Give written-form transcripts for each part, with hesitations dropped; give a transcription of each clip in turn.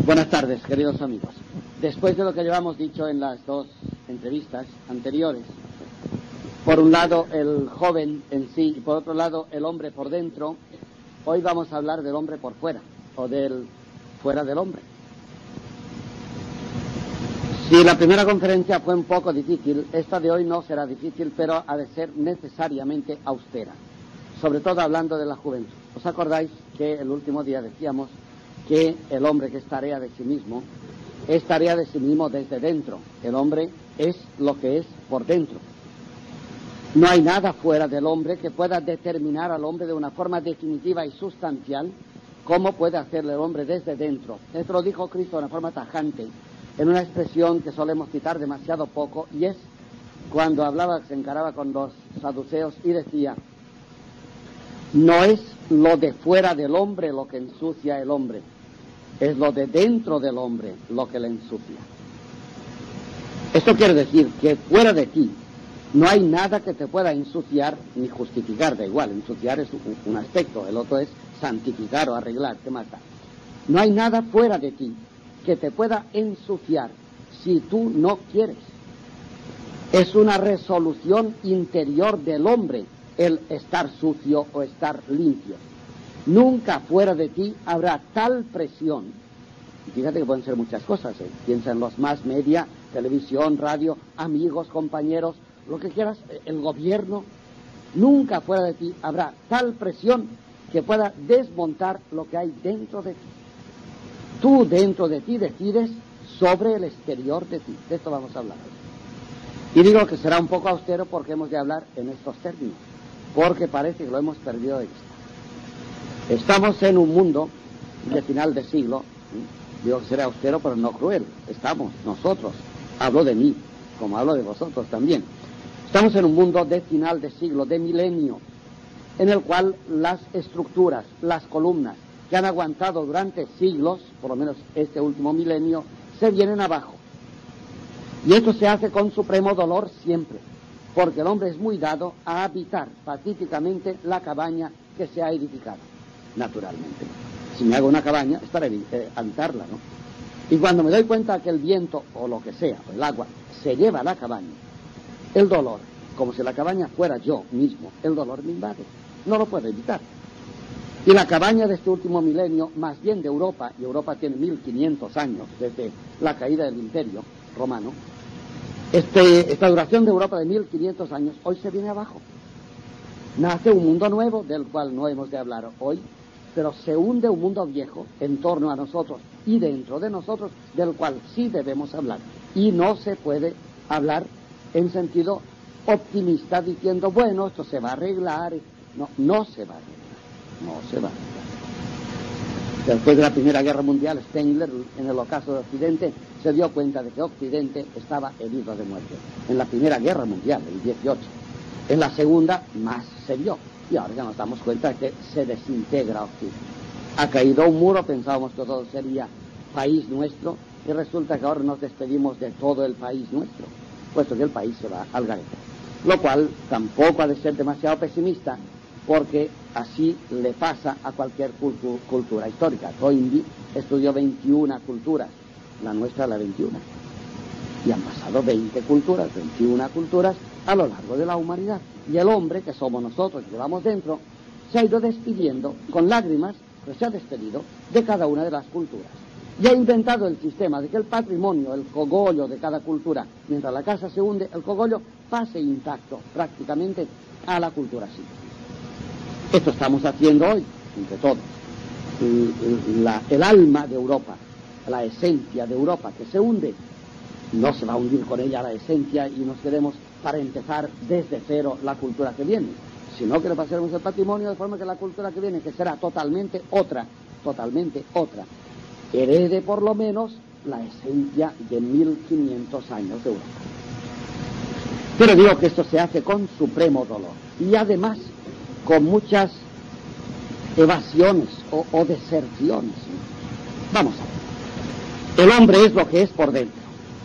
Buenas tardes, queridos amigos. Después de lo que llevamos dicho en las dos entrevistas anteriores, por un lado el joven en sí y por otro lado el hombre por dentro, hoy vamos a hablar del hombre por fuera, o del fuera del hombre. Si la primera conferencia fue un poco difícil, esta de hoy no será difícil, pero ha de ser necesariamente austera, sobre todo hablando de la juventud. ¿Os acordáis que el último día decíamos que el hombre que es tarea de sí mismo desde dentro? El hombre es lo que es por dentro. No hay nada fuera del hombre que pueda determinar al hombre de una forma definitiva y sustancial como puede hacerle el hombre desde dentro. Esto lo dijo Cristo de una forma tajante, en una expresión que solemos citar demasiado poco, y es cuando se encaraba con los saduceos y decía: no es lo de fuera del hombre lo que ensucia el hombre, es lo de dentro del hombre lo que le ensucia. Esto quiere decir que fuera de ti no hay nada que te pueda ensuciar ni justificar, da igual, ensuciar es un aspecto, el otro es santificar o arreglar, ¿qué más da? No hay nada fuera de ti que te pueda ensuciar si tú no quieres. Es una resolución interior del hombre el estar sucio o estar limpio. Nunca fuera de ti habrá tal presión. Y fíjate que pueden ser muchas cosas, ¿eh? Piensa en los más media, televisión, radio, amigos, compañeros, lo que quieras, el gobierno. Nunca fuera de ti habrá tal presión que pueda desmontar lo que hay dentro de ti. Tú dentro de ti decides sobre el exterior de ti. De esto vamos a hablar hoy. Y digo que será un poco austero porque hemos de hablar en estos términos, porque parece que lo hemos perdido de vista. Estamos en un mundo de final de siglo, digo que será austero pero no cruel. Estamos, nosotros, hablo de mí, como hablo de vosotros también. Estamos en un mundo de final de siglo, de milenio, en el cual las estructuras, las columnas que han aguantado durante siglos, por lo menos este último milenio, se vienen abajo. Y esto se hace con supremo dolor siempre, porque el hombre es muy dado a habitar pacíficamente la cabaña que se ha edificado, naturalmente. Si me hago una cabaña es para habitarla, ¿no? Y cuando me doy cuenta que el viento, o lo que sea, o el agua, se lleva la cabaña, el dolor, como si la cabaña fuera yo mismo, el dolor me invade, no lo puedo evitar. Y la cabaña de este último milenio, más bien de Europa, y Europa tiene 1500 años desde la caída del Imperio Romano, esta duración de Europa de 1500 años, hoy se viene abajo. Nace un mundo nuevo del cual no hemos de hablar hoy, pero se hunde un mundo viejo en torno a nosotros y dentro de nosotros, del cual sí debemos hablar. Y no se puede hablar en sentido optimista diciendo, bueno, esto se va a arreglar. No, no se va a arreglar. No se va a arreglar. Después de la Primera Guerra Mundial, Spengler, en el ocaso de Occidente, se dio cuenta de que Occidente estaba herido de muerte. En la Primera Guerra Mundial, el 18. En la Segunda, más se vio. Y ahora ya nos damos cuenta de que se desintegra Occidente. Ha caído un muro, pensábamos que todo sería país nuestro, y resulta que ahora nos despedimos de todo el país nuestro, puesto que el país se va al garete. Lo cual tampoco ha de ser demasiado pesimista, porque así le pasa a cualquier cultura histórica. Toynbee estudió 21 culturas, la nuestra la 21. Y han pasado 20 culturas, 21 culturas a lo largo de la humanidad. Y el hombre, que somos nosotros, que llevamos dentro, se ha ido despidiendo con lágrimas, pero se ha despedido de cada una de las culturas. Y ha inventado el sistema de que el patrimonio, el cogollo de cada cultura, mientras la casa se hunde, el cogollo pase intacto prácticamente a la cultura siguiente. Esto estamos haciendo hoy, entre todos. El alma de Europa, la esencia de Europa que se hunde, no se va a hundir con ella la esencia y nos quedemos para empezar desde cero la cultura que viene, sino que le pasaremos el patrimonio de forma que la cultura que viene, que será totalmente otra, herede por lo menos la esencia de 1500 años de Europa. Pero digo que esto se hace con supremo dolor y además con muchas evasiones o deserciones. Vamos a ver. El hombre es lo que es por dentro.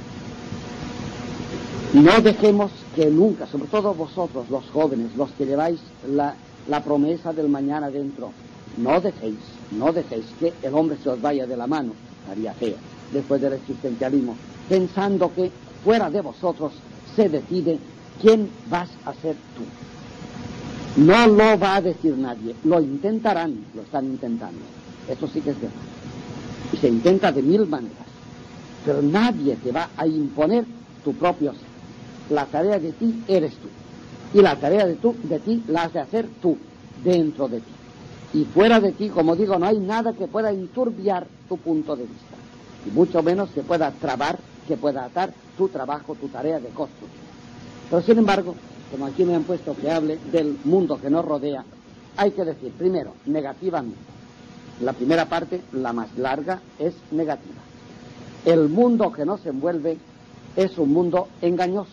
No dejemos que nunca, sobre todo vosotros, los jóvenes, los que lleváis la promesa del mañana dentro, no dejéis que el hombre se os vaya de la mano estaría feo, después del existencialismo, pensando que fuera de vosotros se decide quién vas a ser tú. No lo va a decir nadie, lo intentarán, lo están intentando. Eso sí que es verdad. Y se intenta de mil maneras. Pero nadie te va a imponer tu propio ser. La tarea de ti eres tú. Y la tarea de ti la has de hacer tú, dentro de ti. Y fuera de ti, como digo, no hay nada que pueda enturbiar tu punto de vista. Y mucho menos que pueda trabar, que pueda atar tu trabajo, tu tarea de construcción. Pero sin embargo, como aquí me han puesto que hable del mundo que nos rodea, hay que decir, primero, negativamente. La primera parte, la más larga, es negativa. El mundo que nos envuelve es un mundo engañoso.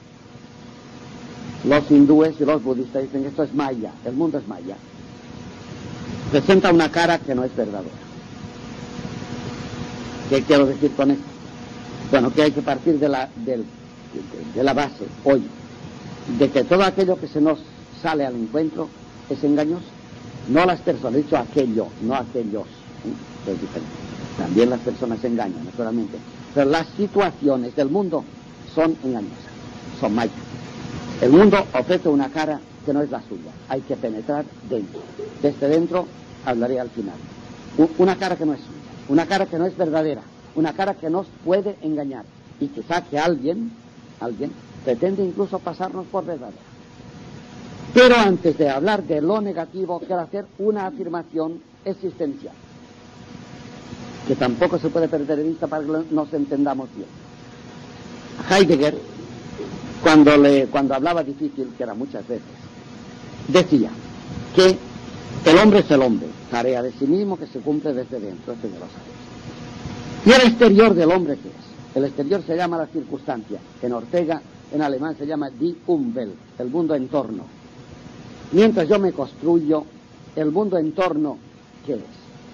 Los hindúes y los budistas dicen que esto es maya, el mundo es maya. Presenta una cara que no es verdadera. ¿Qué quiero decir con esto? Bueno, que hay que partir de la base hoy, de que todo aquello que se nos sale al encuentro es engañoso. No las personas, he dicho aquello, no aquellos. Es diferente. También las personas se engañan, naturalmente. Pero las situaciones del mundo son engañosas, son mayas. El mundo ofrece una cara que no es la suya. Hay que penetrar dentro. Desde dentro hablaré al final. Una cara que no es suya, una cara que no es verdadera, una cara que nos puede engañar. Y quizá que alguien pretende incluso pasarnos por verdadera. Pero antes de hablar de lo negativo, quiero hacer una afirmación existencial, que tampoco se puede perder de vista para que nos entendamos bien. Heidegger, cuando hablaba difícil, que era muchas veces, decía que el hombre es el hombre, tarea de sí mismo que se cumple desde dentro, esto ya lo sabéis. Y el exterior del hombre, ¿qué es? El exterior se llama la circunstancia. En Ortega, en alemán, se llama die Umwelt, el mundo en torno. Mientras yo me construyo, el mundo en torno, ¿qué es?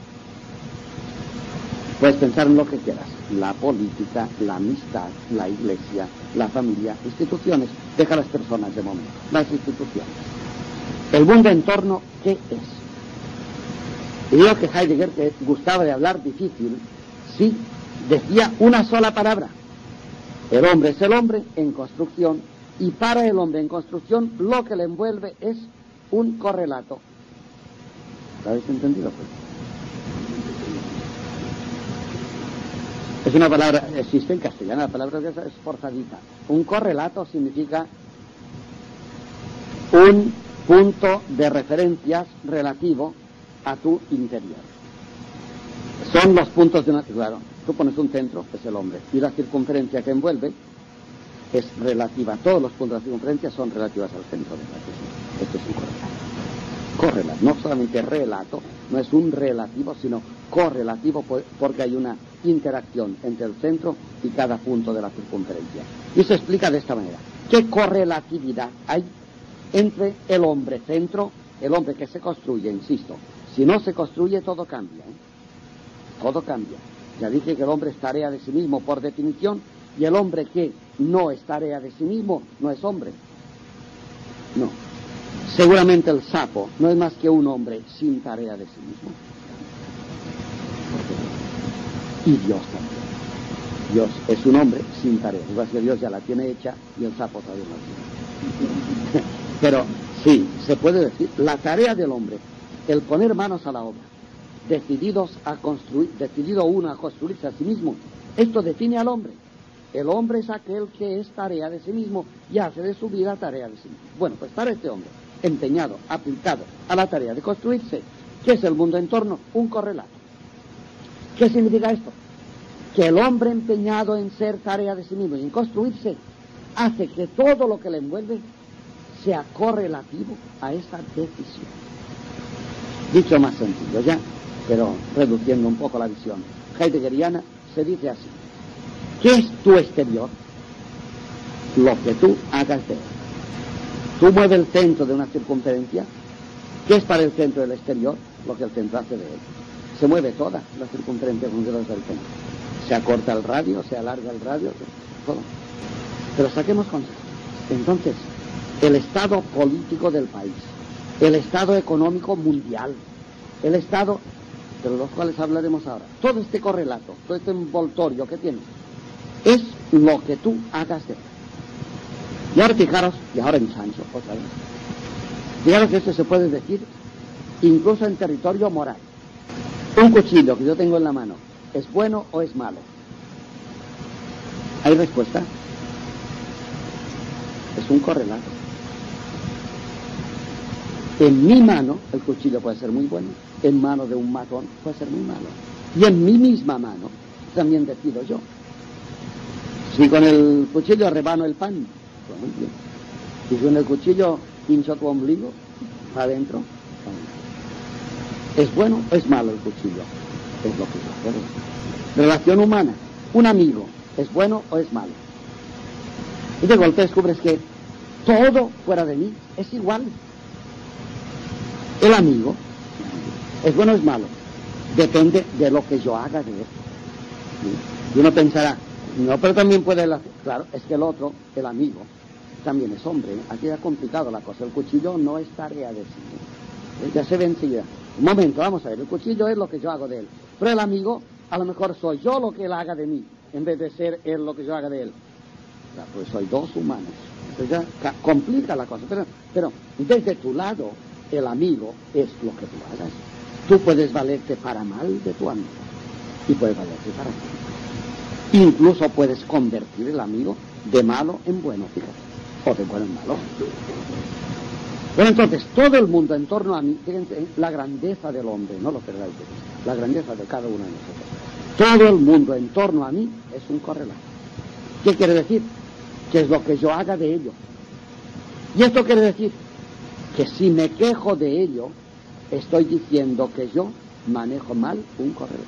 Puedes pensar en lo que quieras. La política, la amistad, la iglesia, la familia, instituciones. Deja a las personas de momento, las instituciones. El mundo en torno, ¿qué es? Y digo que Heidegger, que gustaba de hablar difícil, sí, decía una sola palabra. El hombre es el hombre en construcción, y para el hombre en construcción lo que le envuelve es un correlato. ¿Lo habéis entendido? Pues? Es una palabra, existe en castellano, la palabra es forzadita. Un correlato significa un punto de referencias relativo a tu interior. Son los puntos de una... Claro, tú pones un centro, que es el hombre, y la circunferencia que envuelve es relativa. Todos los puntos de la circunferencia son relativas al centro de la circunferencia. Esto es un correlato. Correlato, no solamente relato, no es un relativo, sino correlativo, porque hay una interacción entre el centro y cada punto de la circunferencia. Y se explica de esta manera. ¿Qué correlatividad hay entre el hombre centro, el hombre que se construye, insisto? Si no se construye, todo cambia, ¿eh? Todo cambia. Ya dije que el hombre es tarea de sí mismo por definición, y el hombre que no es tarea de sí mismo no es hombre. No. Seguramente el sapo no es más que un hombre sin tarea de sí mismo. Y Dios también. Dios es un hombre sin tarea. Igual que Dios ya la tiene hecha y el sapo todavía no la tiene. Pero sí, se puede decir, la tarea del hombre, el poner manos a la obra, decidido uno a construirse a sí mismo, esto define al hombre. El hombre es aquel que es tarea de sí mismo y hace de su vida tarea de sí mismo. Bueno, pues para este hombre, empeñado, aplicado a la tarea de construirse, ¿qué es el mundo en torno? Un correlato. ¿Qué significa esto? Que el hombre empeñado en ser tarea de sí mismo y en construirse hace que todo lo que le envuelve sea correlativo a esa decisión. Dicho más sencillo ya, pero reduciendo un poco la visión heideggeriana, se dice así: ¿qué es tu exterior? Lo que tú hagas de él. Tú mueves el centro de una circunferencia. ¿Qué es para el centro del exterior? Lo que el centro hace de él. Se mueve toda la circunferencia con dedos del centro. Se acorta el radio, se alarga el radio, todo. Pero saquemos conceptos. Entonces, el estado político del país, el estado económico mundial, el estado de los cuales hablaremos ahora. Todo este correlato, todo este envoltorio que tienes, es lo que tú hagas de él. Y ahora fijaros, y ahora ensancho otra vez. Fijaros que esto se puede decir incluso en territorio moral. Un cuchillo que yo tengo en la mano, ¿es bueno o es malo? ¿Hay respuesta? Es un correlato. En mi mano el cuchillo puede ser muy bueno, en mano de un matón puede ser muy malo. Y en mi misma mano también decido yo. Si con el cuchillo rebano el pan, pues muy bien. Y si con el cuchillo hincho tu ombligo, adentro, ¿es bueno o es malo el cuchillo? Es lo que yo hago. Relación humana, un amigo, ¿es bueno o es malo? Y de golpe descubres que todo fuera de mí es igual. El amigo, ¿es bueno o es malo? Depende de lo que yo haga de él. ¿Sí? Y uno pensará, no, pero también puede... Claro, es que el otro, el amigo, también es hombre. Aquí ha complicado la cosa. El cuchillo no es tarea de sí. Ya se ve enseguida. Un momento, vamos a ver. El cuchillo es lo que yo hago de él. Pero el amigo, a lo mejor soy yo lo que él haga de mí, en vez de ser él lo que yo haga de él. Claro, pues soy dos humanos. Entonces ya complica la cosa. Pero desde tu lado, el amigo es lo que tú hagas. Tú puedes valerte para mal de tu amigo y puedes valerte para bien. Incluso puedes convertir el amigo de malo en bueno, fíjate, o de bueno en malo. Bueno, entonces, todo el mundo en torno a mí, fíjense, la grandeza del hombre, no lo perdáis de vista, la grandeza de cada uno de nosotros. Todo el mundo en torno a mí es un correlato. ¿Qué quiere decir? Que es lo que yo haga de ello. Y esto quiere decir que si me quejo de ello, estoy diciendo que yo manejo mal un correlato.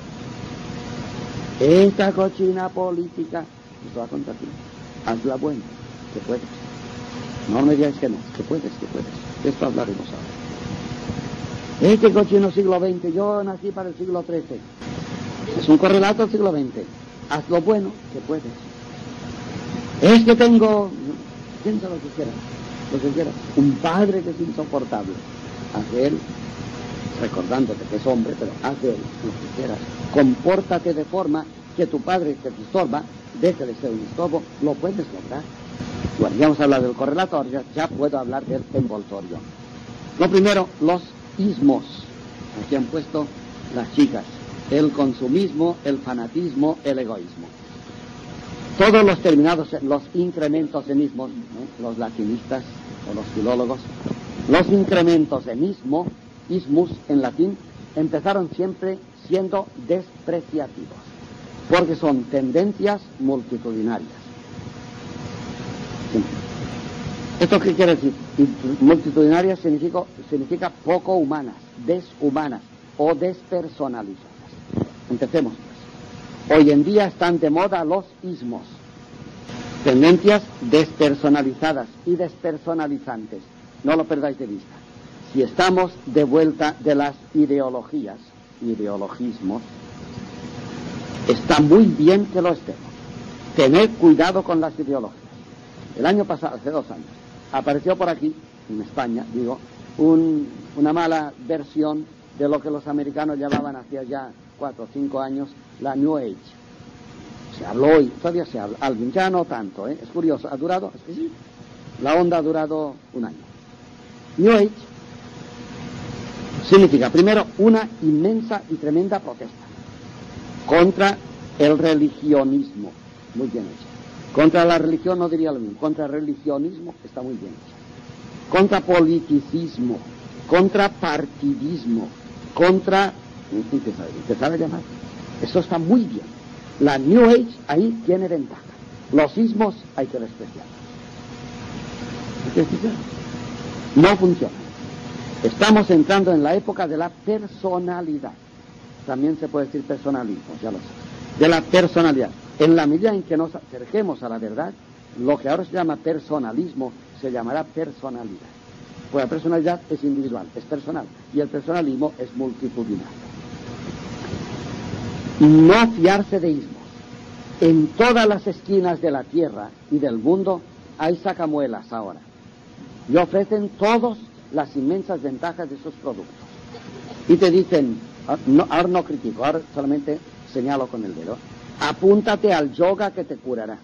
Esta cochina política, esto va contra ti, hazla buena, que puedes. No me digas que no, que puedes. De esto hablaremos ahora. Este cochino siglo XX, yo nací para el siglo XIII. Es un correlato del siglo XX. Haz lo bueno, que puedes. Es que tengo, piensa lo que quieras, un padre que es insoportable. Haz de él, recordándote que es hombre, pero haz de él lo que quieras. Compórtate de forma que tu padre que te estorba, deje de ser un estorbo, lo puedes lograr. Bueno, ya hemos hablado del correlato, ahora ya puedo hablar del envoltorio. Lo primero, los ismos. Aquí han puesto las chicas. El consumismo, el fanatismo, el egoísmo. Todos los terminados, los incrementos en ismos, los latinistas o los filólogos, los incrementos en ismus en latín, empezaron siempre siendo despreciativos, porque son tendencias multitudinarias. Sí. ¿Esto qué quiere decir? Multitudinarias significa poco humanas, deshumanas o despersonalizadas. Empecemos pues. Hoy en día están de moda los ismos, tendencias despersonalizadas y despersonalizantes. No lo perdáis de vista. Si estamos de vuelta de las ideologías, ideologismos, está muy bien que lo estemos. Tened cuidado con las ideologías. El año pasado, hace 2 años, apareció por aquí, en España, una mala versión de lo que los americanos llamaban hacía ya 4 o 5 años la New Age. Se habló y todavía se habla. Alguien ya no tanto, Es curioso. ¿Ha durado? Es que sí. La onda ha durado 1 año. New Age significa, primero, una inmensa y tremenda protesta contra el religionismo. Muy bien hecho. Contra la religión no diría lo mismo. Contra el religionismo está muy bien hecho. Contra politicismo, contra partidismo, contra... empezar a llamar. Eso está muy bien. La New Age ahí tiene ventaja. Los ismos hay que despreciarlos. No funciona. Estamos entrando en la época de la personalidad. También se puede decir personalismo, ya lo sé. De la personalidad. En la medida en que nos acerquemos a la verdad, lo que ahora se llama personalismo se llamará personalidad. Pues la personalidad es individual, es personal. Y el personalismo es multitudinario. No fiarse de ismos. En todas las esquinas de la tierra y del mundo hay sacamuelas ahora. Y ofrecen todas las inmensas ventajas de sus productos. Y te dicen, ahora no critico, ahora solamente señalo con el dedo. Apúntate al yoga que te curará.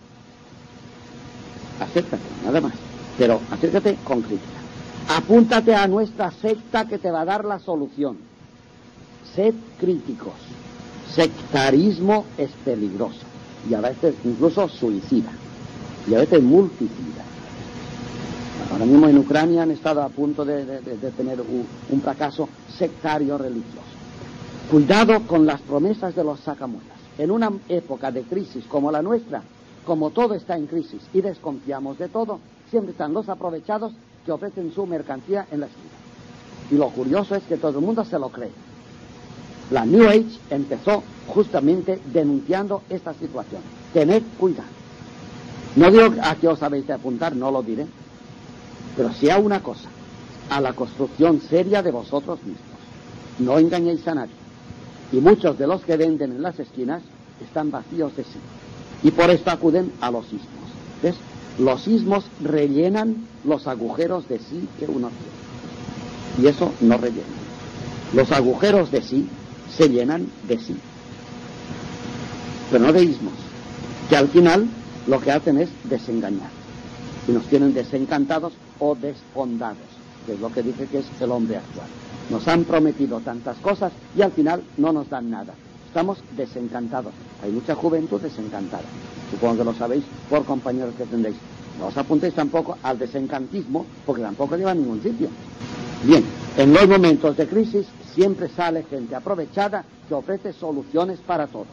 Acéptate, nada más. Pero acércate con crítica. Apúntate a nuestra secta que te va a dar la solución. Sed críticos. Sectarismo es peligroso. Y a veces incluso suicida. Y a veces multicida. Ahora mismo en Ucrania han estado a punto de tener un fracaso sectario religioso. Cuidado con las promesas de los sacamuelas. En una época de crisis como la nuestra, como todo está en crisis y desconfiamos de todo, siempre están los aprovechados que ofrecen su mercancía en la esquina. Y lo curioso es que todo el mundo se lo cree. La New Age empezó justamente denunciando esta situación. Tened cuidado. No digo a qué os habéis de apuntar, no lo diré. Pero sí a una cosa, a la construcción seria de vosotros mismos. No engañéis a nadie. Y muchos de los que venden en las esquinas están vacíos de sí. Y por esto acuden a los ismos. ¿Ves? Los ismos rellenan los agujeros de sí que uno tiene. Y eso no rellena. Los agujeros de sí se llenan de sí. Pero no de ismos. Que al final lo que hacen es desengañar. Y nos tienen desencantados o desfondados. Que es lo que dice que es el hombre actual. Nos han prometido tantas cosas y al final no nos dan nada. Estamos desencantados. Hay mucha juventud desencantada. Supongo que lo sabéis por compañeros que tendréis. No os apuntéis tampoco al desencantismo porque tampoco lleva a ningún sitio. Bien, en los momentos de crisis siempre sale gente aprovechada que ofrece soluciones para todo.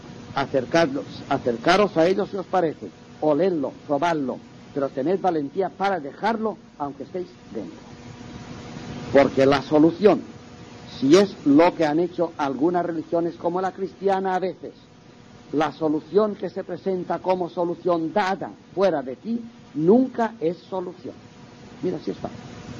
Acercaros a ellos si os parece. Oledlo, probadlo, pero tened valentía para dejarlo aunque estéis dentro. Porque la solución, si es lo que han hecho algunas religiones como la cristiana a veces, la solución que se presenta como solución dada fuera de ti, nunca es solución. Mira, si es fácil.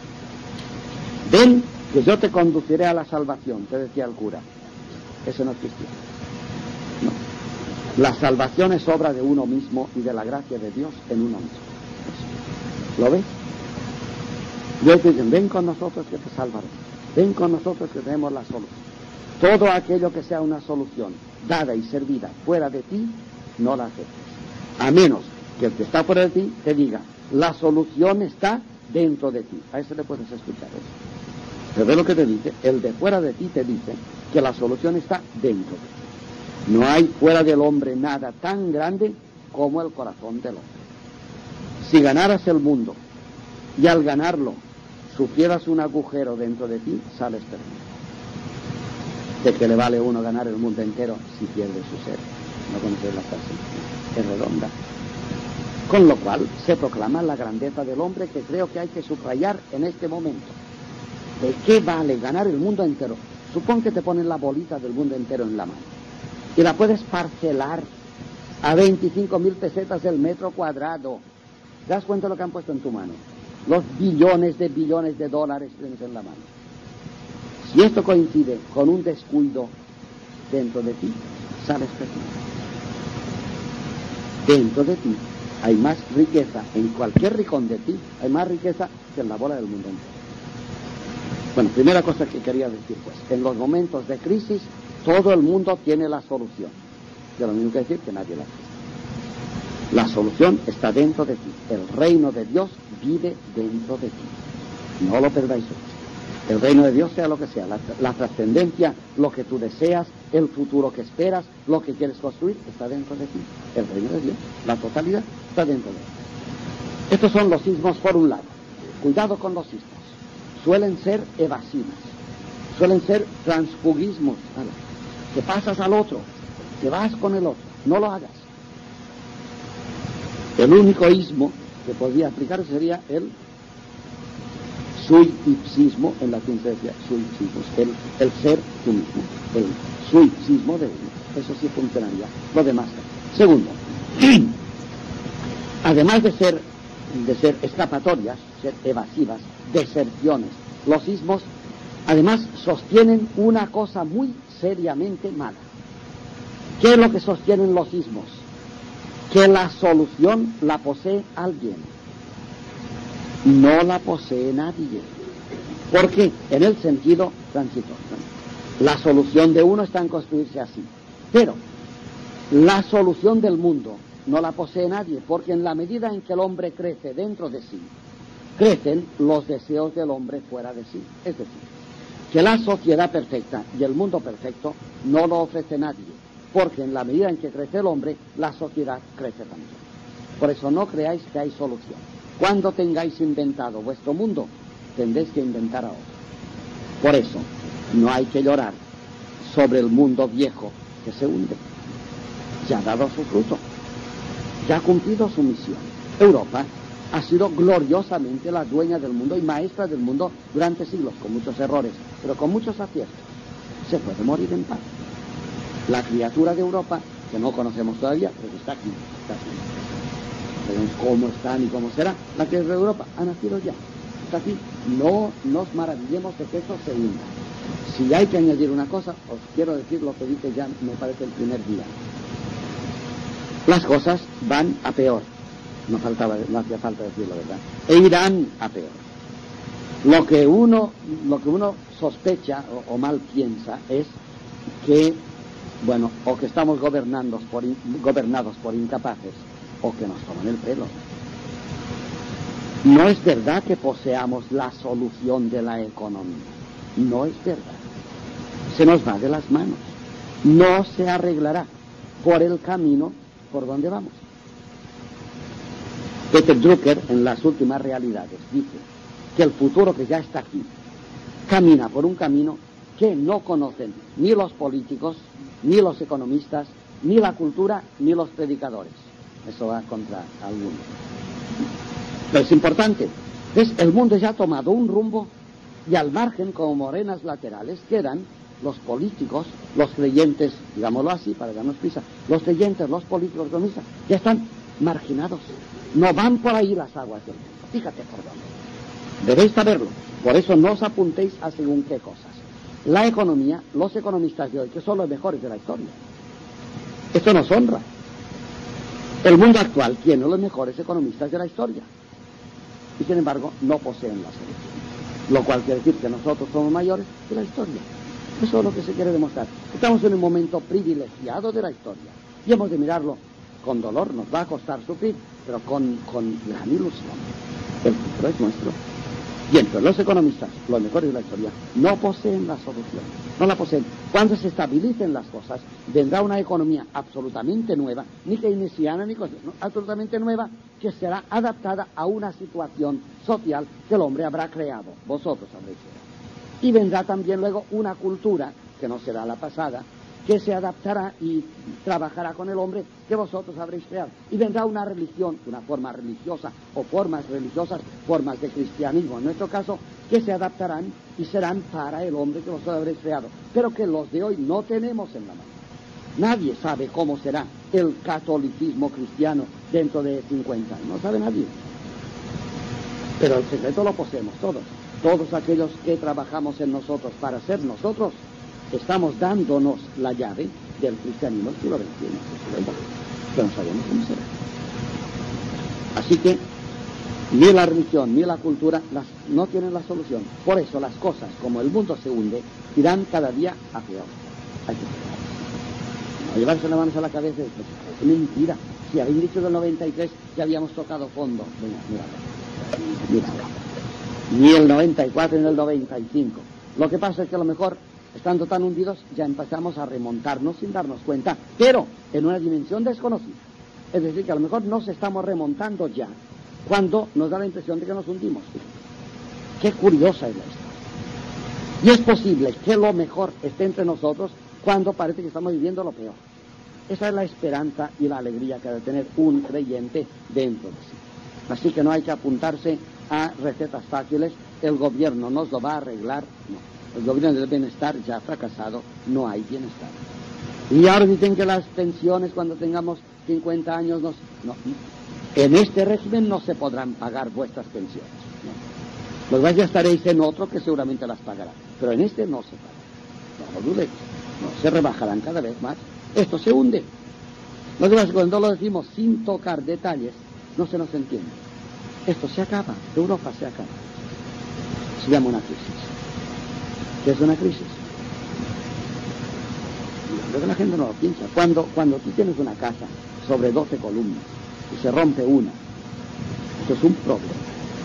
Ven que yo te conduciré a la salvación, te decía el cura. Eso no es cristiano. No. La salvación es obra de uno mismo y de la gracia de Dios en uno mismo. ¿Lo ves? Dios dice, ven con nosotros que te salvaré. Ven con nosotros que tenemos la solución. Todo aquello que sea una solución dada y servida fuera de ti, no la aceptes. A menos que el que está fuera de ti te diga, la solución está dentro de ti. A eso le puedes escuchar eso. Pero ve lo que te dice, el de fuera de ti te dice que la solución está dentro de ti. No hay fuera del hombre nada tan grande como el corazón del hombre. Si ganaras el mundo y al ganarlo sufrieras un agujero dentro de ti, sales perdido. ¿De qué le vale uno ganar el mundo entero si pierde su ser? No conoces la frase, es redonda. Con lo cual se proclama la grandeza del hombre que creo que hay que subrayar en este momento. ¿De qué vale ganar el mundo entero? Supón que te ponen la bolita del mundo entero en la mano y la puedes parcelar a 25.000 pesetas el metro cuadrado. ¿Te das cuenta de lo que han puesto en tu mano? Los billones de dólares tienes en la mano. Si esto coincide con un descuido dentro de ti, sales perdido. Dentro de ti hay más riqueza, en cualquier rincón de ti hay más riqueza que en la bola del mundo entero. Bueno, primera cosa que quería decir, pues, en los momentos de crisis todo el mundo tiene la solución. Yo lo mismo que decir que nadie la tiene. La solución está dentro de ti. El reino de Dios vive dentro de ti. No lo perdáis hoy. El reino de Dios sea lo que sea, la trascendencia, lo que tú deseas, el futuro que esperas, lo que quieres construir, está dentro de ti. El reino de Dios, la totalidad, está dentro de ti. Estos son los sismos por un lado. Cuidado con los sismos. Suelen ser evasivas. Suelen ser transfugismos. Te pasas al otro, te vas con el otro. No lo hagas. El único ismo que podría aplicar sería el sui ipsismo, en latín se decía sui ipsismo, el ser tú mismo, el suicismo de uno. Eso sí funcionaría. Lo demás. Segundo, además de ser escapatorias, ser evasivas, deserciones, los ismos además sostienen una cosa muy seriamente mala. ¿Qué es lo que sostienen los ismos? Que la solución la posee alguien, no la posee nadie. ¿Por qué? En el sentido transitorio. La solución de uno está en construirse así. Pero la solución del mundo no la posee nadie, porque en la medida en que el hombre crece dentro de sí, crecen los deseos del hombre fuera de sí. Es decir, que la sociedad perfecta y el mundo perfecto no lo ofrece nadie, porque en la medida en que crece el hombre, la sociedad crece también. Por eso no creáis que hay solución. Cuando tengáis inventado vuestro mundo, tendréis que inventar a otro. Por eso no hay que llorar sobre el mundo viejo que se hunde. Ya ha dado su fruto, ya ha cumplido su misión. Europa ha sido gloriosamente la dueña del mundo y maestra del mundo durante siglos, con muchos errores, pero con muchos aciertos. Se puede morir en paz. La criatura de Europa, que no conocemos todavía, pero que está aquí, está aquí. Sabemos cómo está ni cómo será. La criatura de Europa ha nacido ya, está aquí. No nos maravillemos de que eso se hunda. Si hay que añadir una cosa, os quiero decir lo que dije ya, me parece, el primer día. Las cosas van a peor. No hacía falta decirlo, ¿verdad? E irán a peor. Lo que uno sospecha o mal piensa es que, bueno, o que estamos gobernados por incapaces, o que nos toman el pelo. No es verdad que poseamos la solución de la economía. No es verdad. Se nos va de las manos. No se arreglará por el camino por donde vamos. Peter Drucker, en las últimas realidades, dice que el futuro que ya está aquí camina por un camino que no conocen ni los políticos, ni los economistas, ni la cultura, ni los predicadores. Eso va contra algunos. Pero es importante. El mundo ya ha tomado un rumbo y al margen, como morenas laterales, quedan los políticos, los creyentes, digámoslo así, para darnos prisa, los creyentes, los políticos, los economistas, ya están marginados. No van por ahí las aguas del mundo. Fíjate por dónde. Debéis saberlo. Por eso no os apuntéis a según qué cosas. La economía, los economistas de hoy, que son los mejores de la historia. Esto nos honra. El mundo actual tiene los mejores economistas de la historia. Y sin embargo, no poseen la solución. Lo cual quiere decir que nosotros somos mayores que la historia. Eso es lo que se quiere demostrar. Estamos en un momento privilegiado de la historia. Y hemos de mirarlo con dolor. Nos va a costar sufrir, pero con gran ilusión. El futuro es nuestro. Y entre los economistas, los mejores de la historia, no poseen la solución. No la poseen. Cuando se estabilicen las cosas, vendrá una economía absolutamente nueva, ni keynesiana ni cosa, ¿no? Absolutamente nueva, que será adaptada a una situación social que el hombre habrá creado. Vosotros habréis creado. Y vendrá también luego una cultura, que no será la pasada, que se adaptará y trabajará con el hombre que vosotros habréis creado. Y vendrá una religión, una forma religiosa o formas religiosas, formas de cristianismo, en nuestro caso, que se adaptarán y serán para el hombre que vosotros habréis creado, pero que los de hoy no tenemos en la mano. Nadie sabe cómo será el catolicismo cristiano dentro de 50 años, no sabe nadie. Pero el secreto lo poseemos todos. Todos aquellos que trabajamos en nosotros para ser nosotros, estamos dándonos la llave del cristianismo del siglo XXI, pero no sabemos cómo será. Así que ni la religión ni la cultura no tienen la solución. Por eso las cosas, como el mundo se hunde, irán cada día a peor. Hay que no llevarse las manos a la cabeza. Es mentira. Si habéis dicho que en el 93 ya habíamos tocado fondo. Venga, mira. Ni el 94 ni el 95. Lo que pasa es que a lo mejor, estando tan hundidos, ya empezamos a remontarnos sin darnos cuenta, pero en una dimensión desconocida. Es decir, que a lo mejor nos estamos remontando ya, cuando nos da la impresión de que nos hundimos. Qué curiosa es la historia. Y es posible que lo mejor esté entre nosotros cuando parece que estamos viviendo lo peor. Esa es la esperanza y la alegría que ha de tener un creyente dentro de sí. Así que no hay que apuntarse a recetas fáciles. El gobierno nos lo va a arreglar. No. El gobierno del bienestar ya ha fracasado. No hay bienestar. Y ahora dicen que las pensiones cuando tengamos 50 años no. En este régimen no se podrán pagar vuestras pensiones. No. Luego ya estaréis en otro que seguramente las pagará. Pero en este no se paga. No lo dudéis. No, se rebajarán cada vez más. Esto se hunde. Lo que pasa es que cuando lo decimos sin tocar detalles, no se nos entiende. Esto se acaba. Europa se acaba. Se llama una crisis. ¿Qué es una crisis? Creo que la gente no lo piensa. Cuando tú tienes una casa sobre 12 columnas y se rompe una, eso es un problema.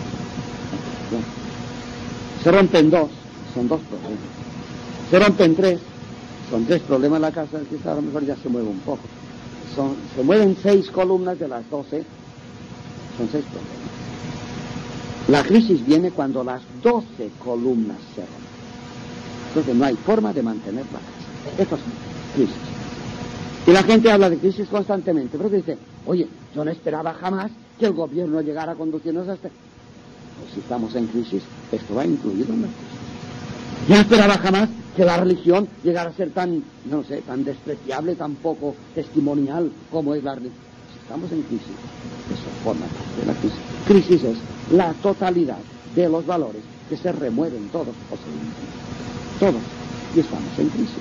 Se rompen dos, son dos problemas. Se rompen tres, son tres problemas en la casa, quizá a lo mejor ya se mueve un poco. Se mueven 6 columnas de las 12, son 6 problemas. La crisis viene cuando las 12 columnas se rompen. Entonces no hay forma de mantener la casa. Esto es crisis. Y la gente habla de crisis constantemente, pero dice, oye, yo no esperaba jamás que el gobierno llegara a conducirnos hasta... Pues si estamos en crisis, esto va incluido en la crisis. Yo no esperaba jamás que la religión llegara a ser tan, no sé, tan despreciable, tan poco testimonial como es la religión. Si estamos en crisis, eso forma parte de la crisis. Crisis es la totalidad de los valores que se remueven todos o se limpian. Todos. Y estamos en crisis.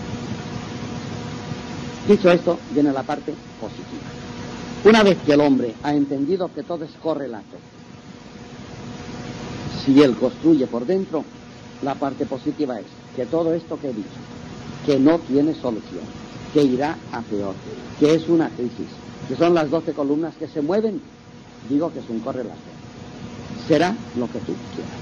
Dicho esto, viene la parte positiva. Una vez que el hombre ha entendido que todo es correlato, si él construye por dentro, la parte positiva es que todo esto que he dicho, que no tiene solución, que irá a peor, que es una crisis, que son las 12 columnas que se mueven, digo que es un correlato. Será lo que tú quieras.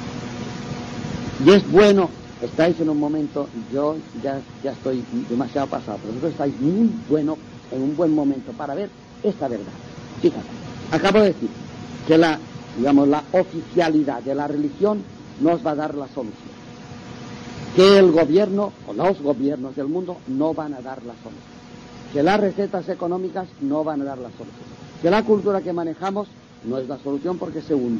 Y es bueno, estáis en un momento, yo ya estoy demasiado pasado, pero vosotros estáis muy bueno, en un buen momento para ver esta verdad. Fíjate, acabo de decir que la oficialidad de la religión nos va a dar la solución. Que el gobierno o los gobiernos del mundo no van a dar la solución. Que las recetas económicas no van a dar la solución. Que la cultura que manejamos no es la solución porque se hunde.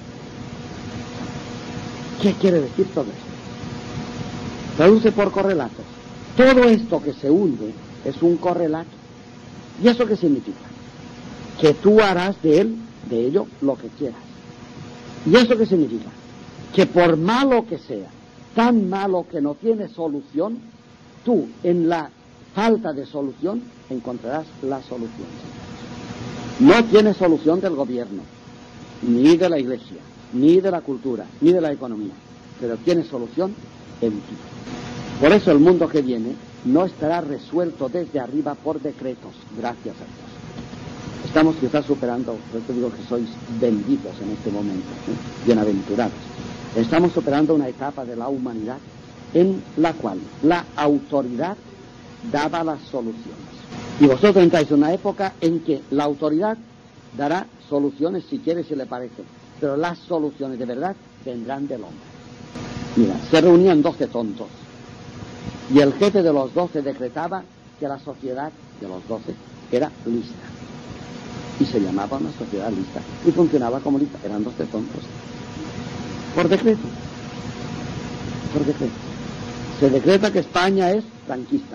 ¿Qué quiere decir todo esto? Traduce por correlatos. Todo esto que se hunde es un correlato. ¿Y eso qué significa? Que tú harás de ello lo que quieras. ¿Y eso qué significa? Que por malo que sea, tan malo que no tiene solución, tú en la falta de solución encontrarás la solución. No tiene solución del gobierno, ni de la iglesia, ni de la cultura, ni de la economía, pero tiene solución en ti. Por eso el mundo que viene no estará resuelto desde arriba por decretos, gracias a Dios. Estamos quizás superando, por eso digo que sois benditos en este momento, bienaventurados. Estamos superando una etapa de la humanidad en la cual la autoridad daba las soluciones. Y vosotros entráis en una época en que la autoridad dará soluciones si quiere, si le parece, pero las soluciones de verdad vendrán del hombre. Mira, se reunían 12 tontos y el jefe de los 12 decretaba que la sociedad de los 12 era lista. Y se llamaba una sociedad lista y funcionaba como lista. Eran 12 tontos. Por decreto. Por decreto. Se decreta que España es franquista.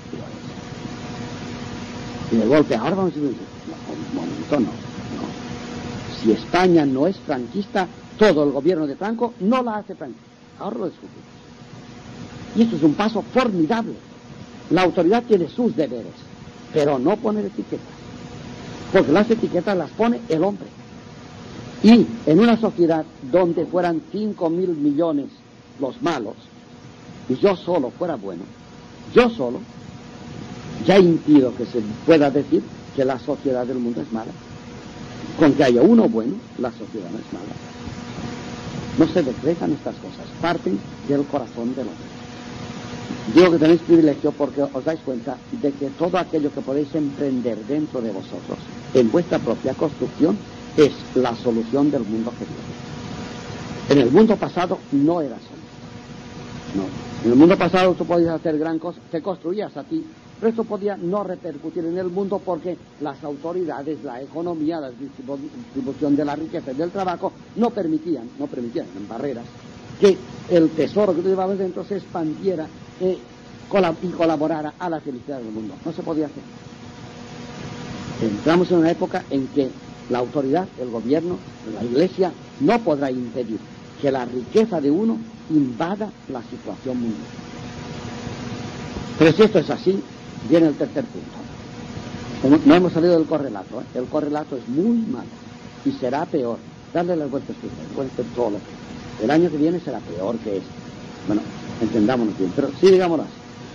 Y de golpe, ahora vamos a decir, no, un momento, no. Si España no es franquista, todo el gobierno de Franco no la hace franquista. Ahora lo discutimos. Y esto es un paso formidable. La autoridad tiene sus deberes, pero no poner etiquetas. Porque las etiquetas las pone el hombre. Y en una sociedad donde fueran 5.000 millones los malos, y yo solo fuera bueno, yo solo, ya impido que se pueda decir que la sociedad del mundo es mala. Con que haya uno bueno, la sociedad no es mala. No se decretan estas cosas, parten del corazón del hombre. Digo que tenéis privilegio porque os dais cuenta de que todo aquello que podéis emprender dentro de vosotros, en vuestra propia construcción, es la solución del mundo que viene. En el mundo pasado no era solución. No. En el mundo pasado tú podías hacer gran cosa, te construías a ti, pero esto podía no repercutir en el mundo porque las autoridades, la economía, la distribución de la riqueza y del trabajo no permitían, en barreras, que el tesoro que tú llevabas dentro se expandiera y colaborara a la felicidad del mundo. No se podía hacer. Entramos en una época en que la autoridad, el gobierno, la iglesia, no podrá impedir que la riqueza de uno invada la situación mundial. Pero si esto es así, viene el tercer punto. No hemos salido del correlato, ¿eh? El correlato es muy malo y será peor. Darle las vueltas todo lo que el año que viene será peor que este. Bueno, entendámonos bien, pero sí digámoslo así.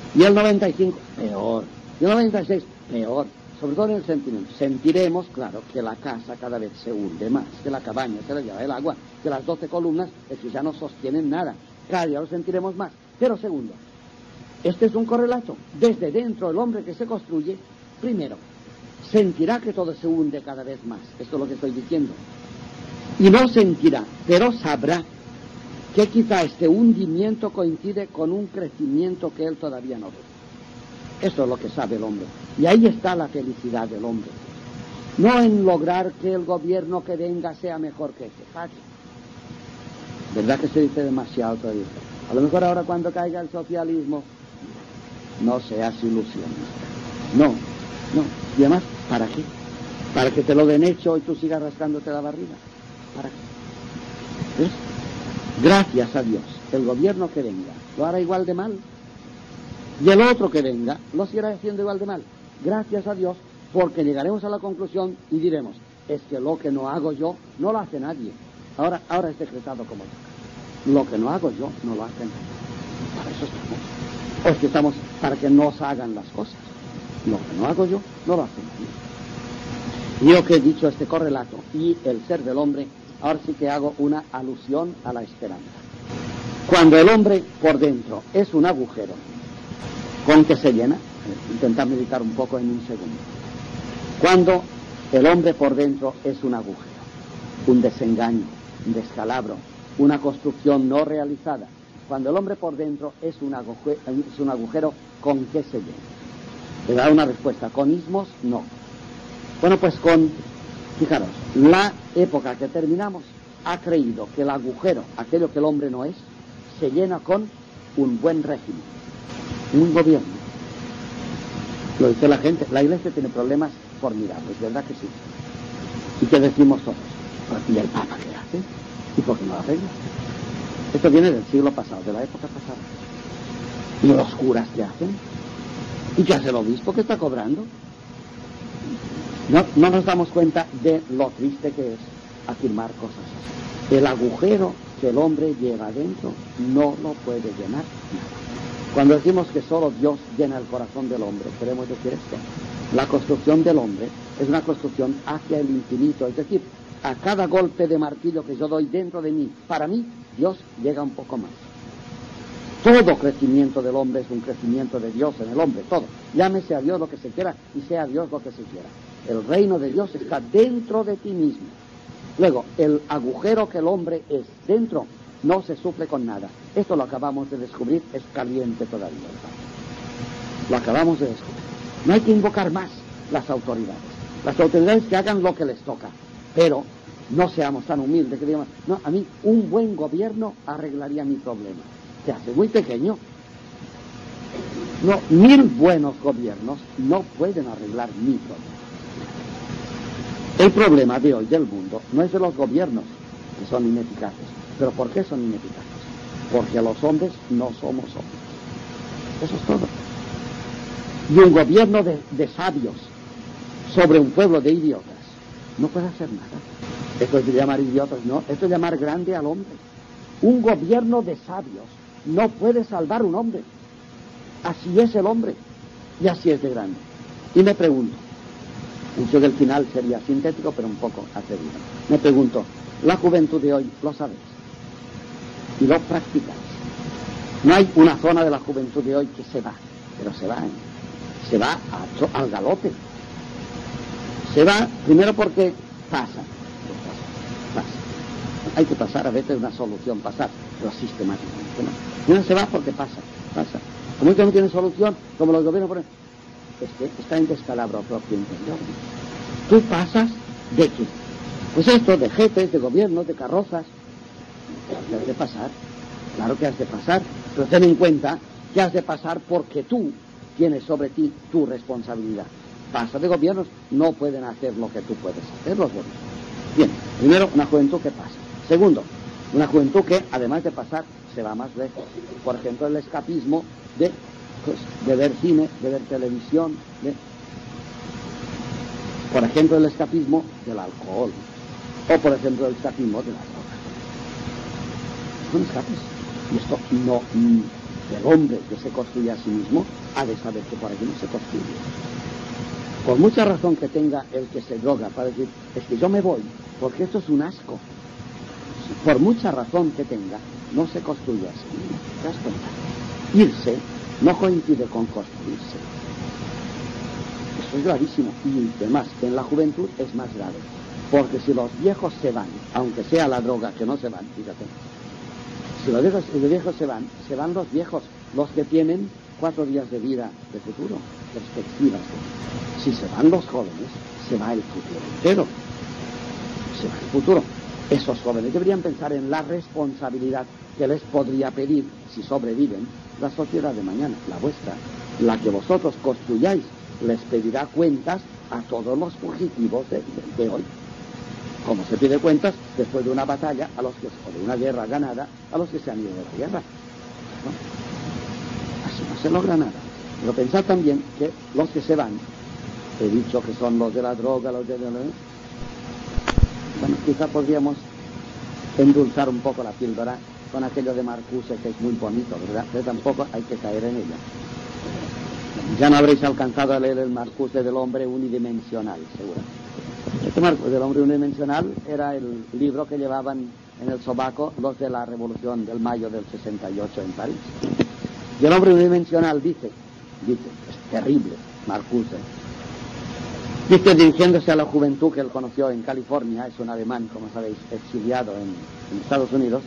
Y el 95, peor. Y el 96, peor. Sobre todo en el sentimiento. Sentiremos, claro, que la casa cada vez se hunde más, que la cabaña se la lleva el agua, que las 12 columnas es que ya no sostienen nada. Cada día lo sentiremos más. Pero segundo, este es un correlato. Desde dentro el hombre que se construye, primero, sentirá que todo se hunde cada vez más. Esto es lo que estoy diciendo. Y no sentirá, pero sabrá que quizá este hundimiento coincide con un crecimiento que él todavía no ve. Eso es lo que sabe el hombre. Y ahí está la felicidad del hombre. No en lograr que el gobierno que venga sea mejor que este. ¿Verdad que se dice demasiado todavía? A lo mejor ahora cuando caiga el socialismo, no seas ilusionista. No. Y además, ¿para qué? ¿Para que te lo den hecho y tú sigas rascándote la barriga? ¿Para qué? ¿Ves? Gracias a Dios, el gobierno que venga lo hará igual de mal. Y el otro que venga lo seguirá haciendo igual de mal. Gracias a Dios, porque llegaremos a la conclusión y diremos, es que lo que no hago yo, no lo hace nadie. Ahora es decretado como toca. Lo que no hago yo, no lo hace nadie. Para eso estamos. O es que estamos para que nos hagan las cosas. Lo que no hago yo, no lo hace nadie. Yo que he dicho este correlato y el ser del hombre, ahora sí que hago una alusión a la esperanza. Cuando el hombre por dentro es un agujero, ¿con qué se llena? Intentar meditar un poco en un segundo. Cuando el hombre por dentro es un agujero, un desengaño, un descalabro, una construcción no realizada. Cuando el hombre por dentro es un agujero, ¿con qué se llena? Le da una respuesta. ¿Con ismos? No. Bueno, pues fijaros, la época que terminamos ha creído que el agujero, aquello que el hombre no es, se llena con un buen régimen, un gobierno. Lo dice la gente, la Iglesia tiene problemas formidables, ¿verdad que sí? ¿Y qué decimos todos? ¿Y el Papa qué hace? ¿Y por qué no lo arregla? Esto viene del siglo pasado, de la época pasada. ¿Y los curas qué hacen? ¿Y qué hace el obispo que está cobrando? No nos damos cuenta de lo triste que es afirmar cosas así. El agujero que el hombre lleva adentro no lo puede llenar nada. Cuando decimos que solo Dios llena el corazón del hombre, queremos decir esto. La construcción del hombre es una construcción hacia el infinito, es decir, a cada golpe de martillo que yo doy dentro de mí, para mí, Dios llega un poco más. Todo crecimiento del hombre es un crecimiento de Dios en el hombre, todo. Llámese a Dios lo que se quiera y sea a Dios lo que se quiera. El reino de Dios está dentro de ti mismo. Luego, el agujero que el hombre es dentro no se suple con nada. Esto lo acabamos de descubrir, es caliente todavía. Lo acabamos de descubrir. No hay que invocar más las autoridades. Las autoridades que hagan lo que les toca, pero no seamos tan humildes que digamos, no, a mí un buen gobierno arreglaría mi problema. Se hace muy pequeño. No, 1000 buenos gobiernos no pueden arreglar mi problema. El problema de hoy del mundo no es de los gobiernos, que son ineficaces. ¿Pero por qué son ineficaces? Porque los hombres no somos hombres. Eso es todo. Y un gobierno de sabios sobre un pueblo de idiotas no puede hacer nada. Esto es de llamar idiotas, no. Esto es llamar grande al hombre. Un gobierno de sabios no puede salvar un hombre. Así es el hombre. Y así es de grande. Y me pregunto, yo que el final sería sintético, pero un poco atrevido. Me pregunto, la juventud de hoy, ¿lo sabéis? Y lo practicáis. No hay una zona de la juventud de hoy que se va, pero se va, se va al galope. Se va, primero porque pasa. Hay que pasar, a veces es una solución pasar, pero sistemáticamente no. Primero se va porque pasa. Como que no tiene solución, como los gobiernos ponen, está en descalabro propio interior. ¿Tú pasas de qué? Pues esto, de jefes, de gobiernos, de carrozas. Has de pasar, claro que has de pasar, pero ten en cuenta que has de pasar porque tú tienes sobre ti tu responsabilidad. Pasa de gobiernos, no pueden hacer lo que tú puedes hacer los gobiernos. Bien, primero, una juventud que pasa. Segundo, una juventud que, además de pasar, se va más lejos. Por ejemplo, el escapismo de ver cine, de ver televisión, por ejemplo, el escapismo del alcohol, o por ejemplo, el escapismo de la droga. Son escapes. Y esto El hombre que se construye a sí mismo ha de saber que por aquí no se construye. Por mucha razón que tenga el que se droga para decir, es que yo me voy, porque esto es un asco. Por mucha razón que tenga, no se construye a sí mismo. ¿Te das cuenta? Irse no coincide con construirse. Esto es gravísimo. Y además, en la juventud es más grave. Porque si los viejos se van, aunque sea la droga que no se van, fíjate, si los viejos se van los viejos, los que tienen 4 días de vida de futuro, perspectivas. Si se van los jóvenes, se va el futuro entero. Se va el futuro. Esos jóvenes deberían pensar en la responsabilidad que les podría pedir, si sobreviven, la sociedad de mañana, la vuestra. La que vosotros construyáis les pedirá cuentas a todos los fugitivos de hoy. Como se pide cuentas después de una batalla o de una guerra ganada a los que se han ido de la guerra. ¿No? Así no se logra nada. Pero pensad también que los que se van, he dicho que son los de la droga, los de... Bueno, quizá podríamos endulzar un poco la píldora con aquello de Marcuse, que es muy bonito, ¿verdad? Pero tampoco hay que caer en ella. Ya no habréis alcanzado a leer el Marcuse del hombre unidimensional, seguro. Este Marcuse del hombre unidimensional era el libro que llevaban en el sobaco los de la Revolución del Mayo del 68 en París. Y el hombre unidimensional dice, es terrible, Marcuse, dice, dirigiéndose a la juventud que él conoció en California, es un alemán, como sabéis, exiliado en Estados Unidos,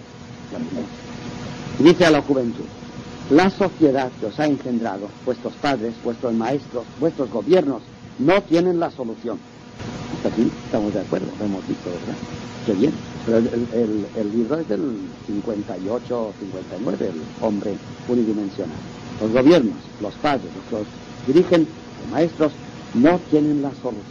dice a la juventud, la sociedad que os ha engendrado, vuestros padres, vuestros maestros, vuestros gobiernos, no tienen la solución. Hasta aquí estamos de acuerdo, lo hemos visto, ¿verdad? Qué bien. Pero el libro es del 58 59, el hombre unidimensional. Los gobiernos, los padres, los que dirigen, los maestros, no tienen la solución.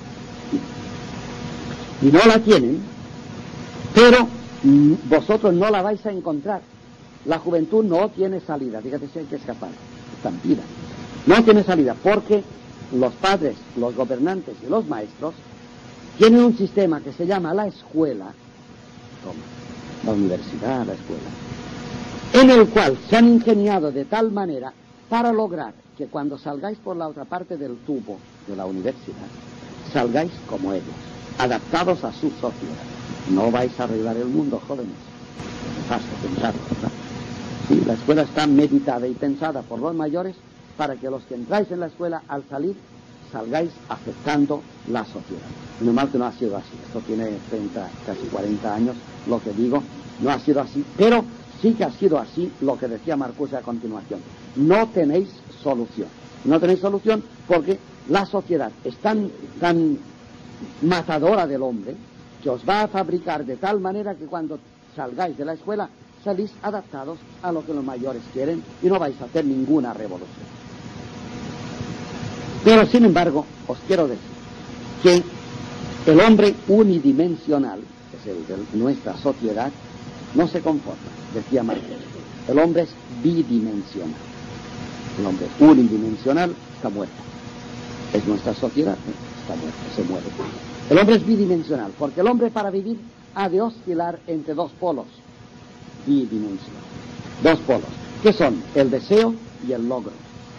Y no la tienen, pero vosotros no la vais a encontrar. La juventud no tiene salida. Fíjate si hay que escapar. Estampida. No tiene salida porque los padres, los gobernantes y los maestros tienen un sistema que se llama la escuela, la universidad, la escuela, en el cual se han ingeniado de tal manera para lograr que cuando salgáis por la otra parte del tubo de la universidad, salgáis como ellos, adaptados a su sociedad. No vais a arreglar el mundo, jóvenes. Es fácil pensarlo, ¿verdad? Sí, la escuela está meditada y pensada por los mayores para que los que entráis en la escuela, al salir, salgáis aceptando la sociedad. Normal que no ha sido así. Esto tiene 30, casi 40 años, lo que digo, no ha sido así, pero sí que ha sido así lo que decía Marcuse a continuación. No tenéis solución. No tenéis solución porque la sociedad es tan matadora del hombre que os va a fabricar de tal manera que cuando salgáis de la escuela salís adaptados a lo que los mayores quieren y no vais a hacer ninguna revolución. Pero sin embargo, os quiero decir que el hombre unidimensional, que es el de nuestra sociedad, no se conforma, decía Marcuse. El hombre es bidimensional. El hombre unidimensional está muerto. Es nuestra sociedad, está muerto, se muere. El hombre es bidimensional, porque el hombre para vivir ha de oscilar entre dos polos. Bidimensional. Dos polos, que son el deseo y el logro.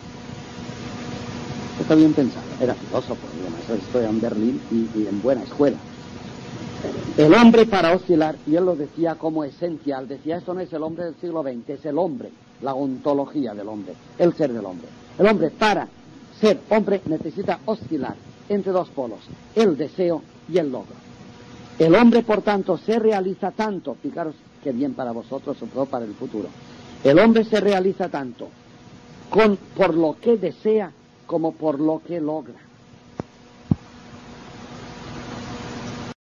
Está bien pensado, era filósofo, además estoy en Berlín y en buena escuela. El hombre para oscilar, y él lo decía como esencial, decía, esto no es el hombre del siglo XX, es el hombre, la ontología del hombre, el ser del hombre. El hombre para ser hombre necesita oscilar entre dos polos, el deseo y el logro. El hombre, por tanto, se realiza tanto, fijaros qué bien para vosotros, sobre todo para el futuro, el hombre se realiza tanto por lo que desea como por lo que logra.